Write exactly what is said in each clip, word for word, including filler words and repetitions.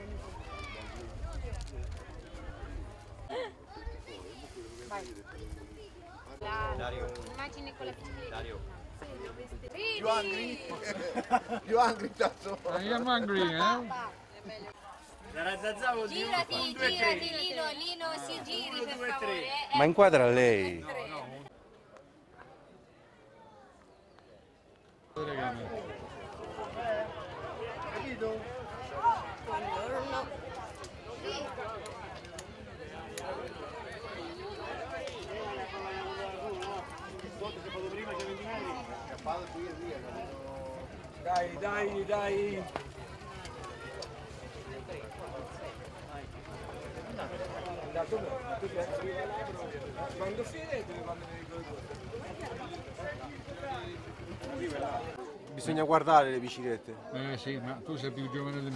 Dario. Immagini con la bicicletta. Dario. Più angry? Più angry tanto. Io am angry, eh? Girati, girati, Lino, Lino, si giri per favore. eh. Ma inquadra lei. No, no. Capito? Buongiorno. Dai, dai, dai. Quando finite mi fanno vedere. Bisogna guardare le biciclette. Eh sì, ma tu sei più giovane di me.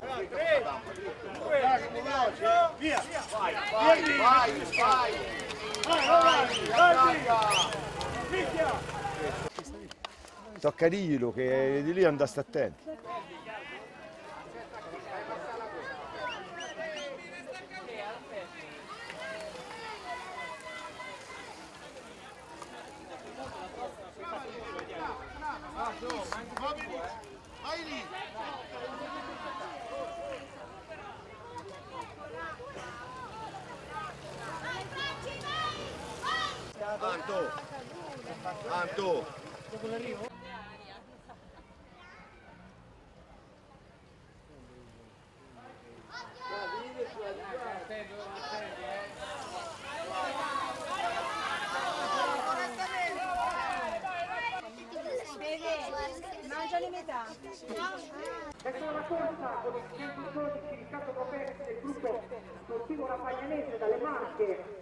Via! Vai, vai, vai, vai! Tocca dirglielo che di lì andaste attenti. Vai lì! Anto! Anto! Mangiali metà. Ecco una corsa con i centododici di Cato Coperti del gruppo sportivo Rafaglianese dalle Marche.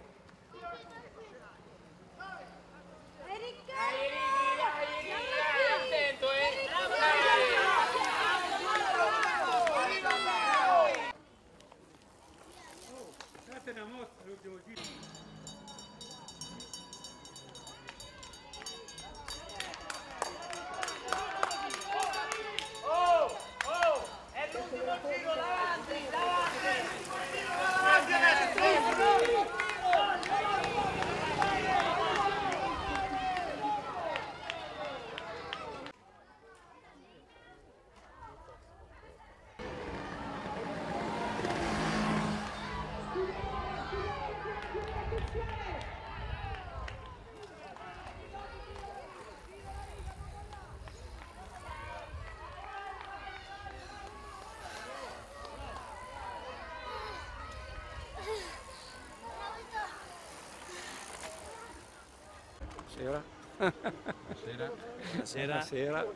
Sera. Sera. Sera. Sera.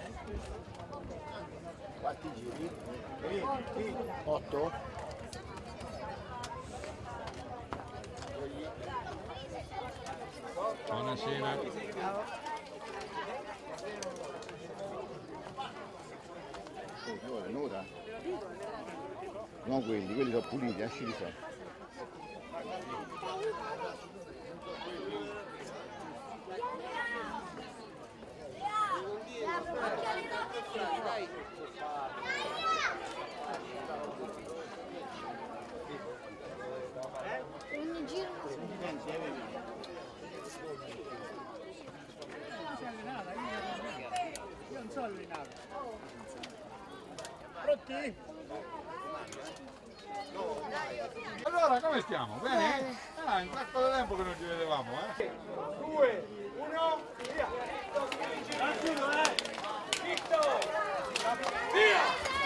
Quanti giri? Otto? Buonasera. Oh, un'ora? Non quelli, quelli sono puliti, lasciali fare. Ogni giro. Io non so allenato. Pronti? Allora, come stiamo? Bene? Ah, in tratto di tempo che non ci vedevamo, eh? Due, uno, via! Tranquillo, eh! Zitto! Via!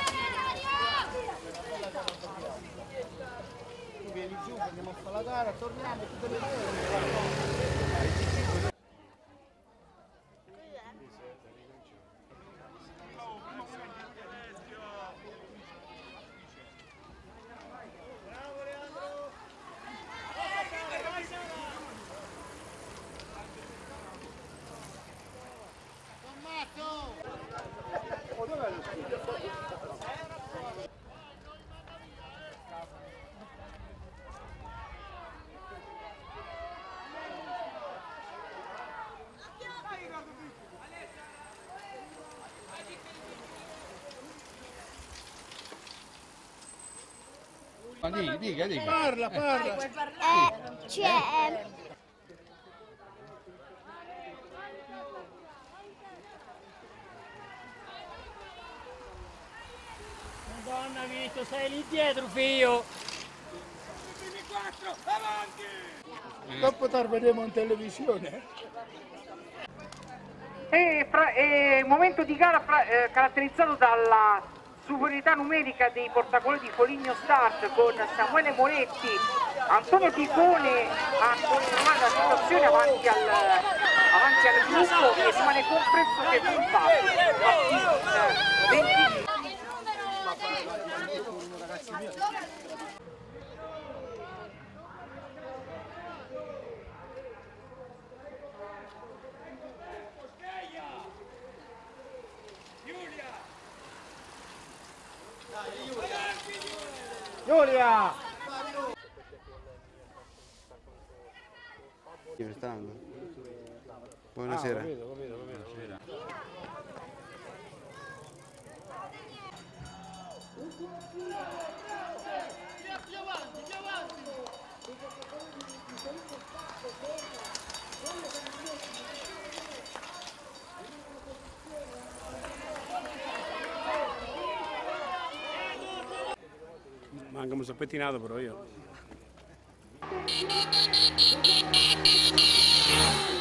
Tu vieni giù, andiamo a fare la gara, torniamo tutte le ore. Ma dica, dica, dica. Parla, parla. Eh, c'è... Madonna Vito, sei lì dietro, figlio. Dopo ti vedremo in televisione. E fra, è un momento di gara fra, eh, caratterizzato dalla superiorità numerica dei portacolori di Foligno Start con Samuele Moretti, Antonio Picone a controllare la situazione avanti al, avanti al gruppo e rimane compresso che puntato venti. Giulia! Buonasera. Ah, capito, capito, capito. Manca un sappettinato però io.